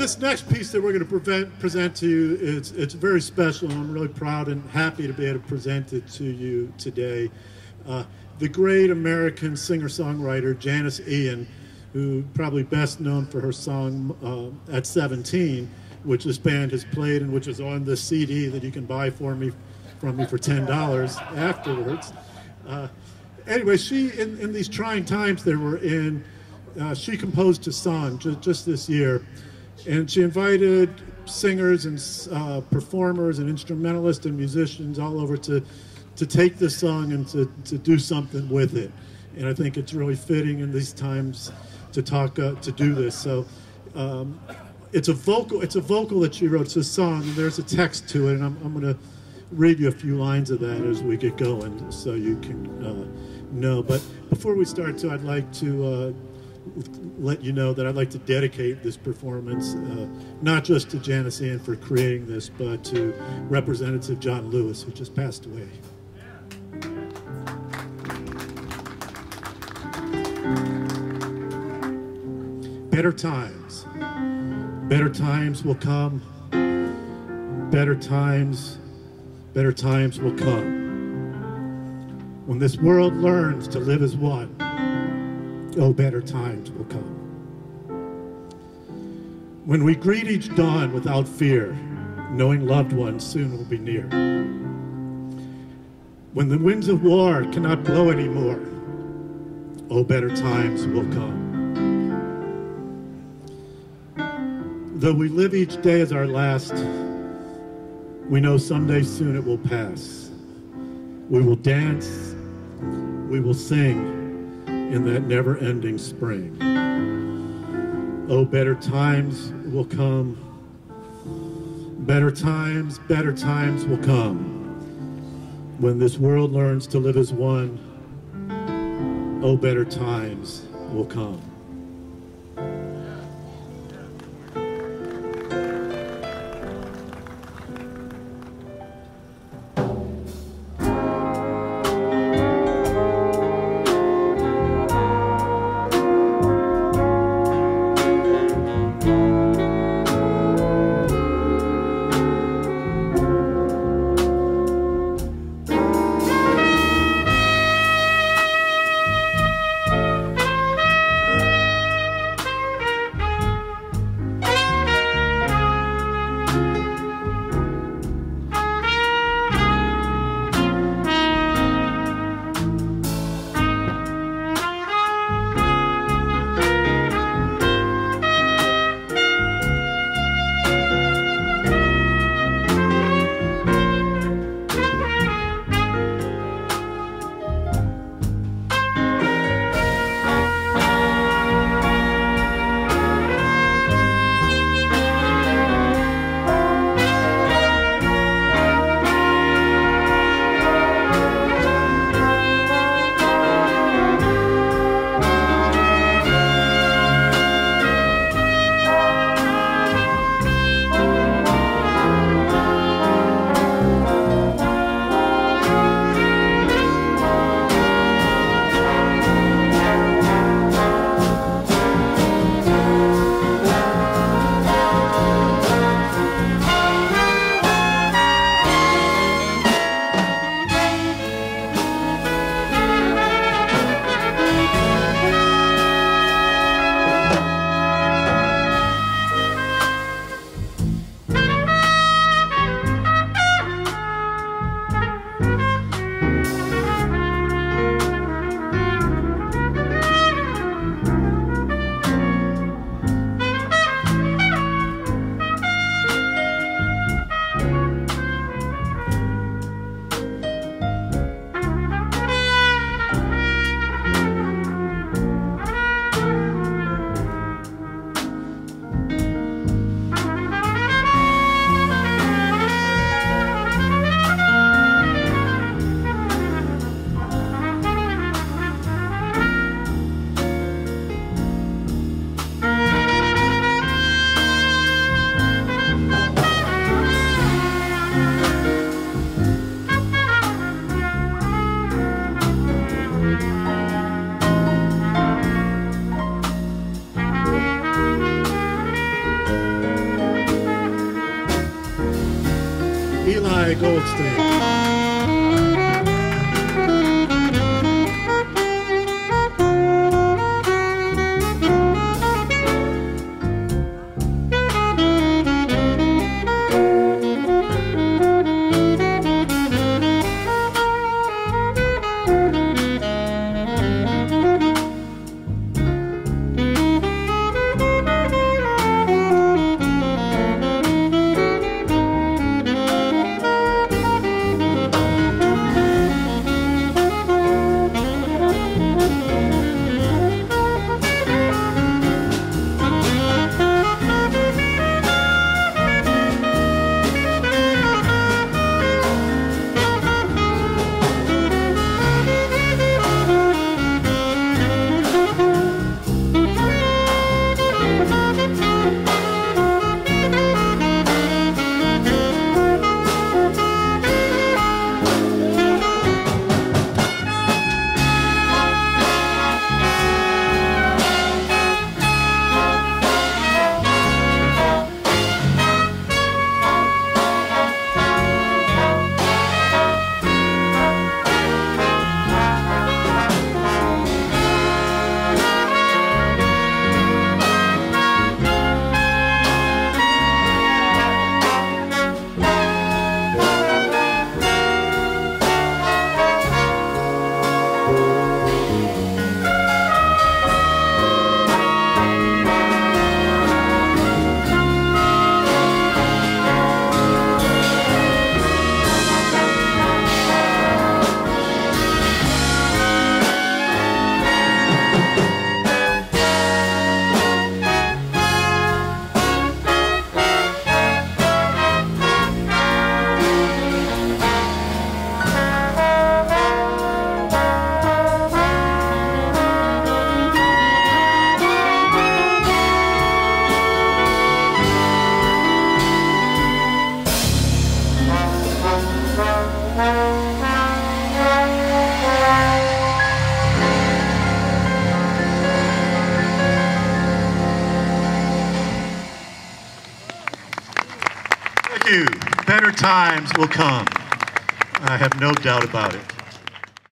This next piece that we're going to present to you, it's very special, and I'm really proud and happy to be able to present it to you today. The great American singer-songwriter Janis Ian, who probably best known for her song At 17, which this band has played and which is on the CD that you can buy from me for $10 afterwards. Anyway, she, in these trying times that we're in, she composed a song just this year, and she invited singers and performers and instrumentalists and musicians all over to take this song and to do something with it. And I think it's really fitting in these times to do this. So it's a vocal that she wrote. It's a song, and there's a text to it, and I'm going to read you a few lines of that as we get going, so you can know. But before we start, I'd like to let you know that I'd like to dedicate this performance not just to Janis Ian for creating this, but to Representative John Lewis, who just passed away. Better times will come. Better times will come. When this world learns to live as one, oh, better times will come. When we greet each dawn without fear, knowing loved ones soon will be near. When the winds of war cannot blow anymore, oh, better times will come. Though we live each day as our last, we know someday soon it will pass. We will dance, we will sing in that never-ending spring. Oh, better times will come. Better times will come. When this world learns to live as one, oh, better times will come. ELI GOLDSTEIN. Thank you. Better times will come. I have no doubt about it.